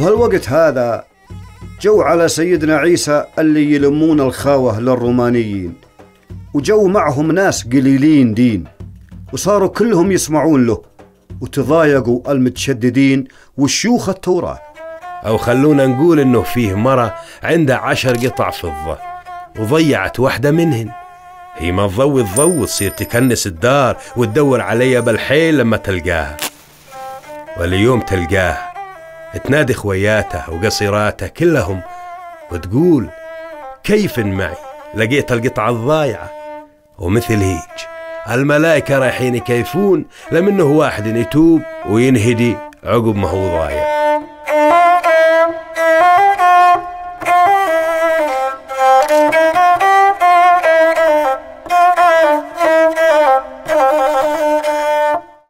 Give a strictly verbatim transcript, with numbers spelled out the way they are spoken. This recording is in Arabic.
بهالوقت هذا جو على سيدنا عيسى اللي يلمون الخاوة للرومانيين، وجو معهم ناس قليلين دين، وصاروا كلهم يسمعون له، وتضايقوا المتشددين والشيوخ التوراة. أو خلونا نقول إنه فيه مرة عندها عشر قطع فضة وضيعت واحدة منهن. هي ما تضوي الضوء تصير تكنس الدار وتدور عليها بالحيل لما تلقاها، واليوم تلقاها تنادي خوياتها وقصيراتها كلهم وتقول كيف معي لقيت القطعة الضايعة. ومثل هيج الملائكة رايحين يكيفون لمنه واحد يتوب وينهدي عقب ما هو ضايع.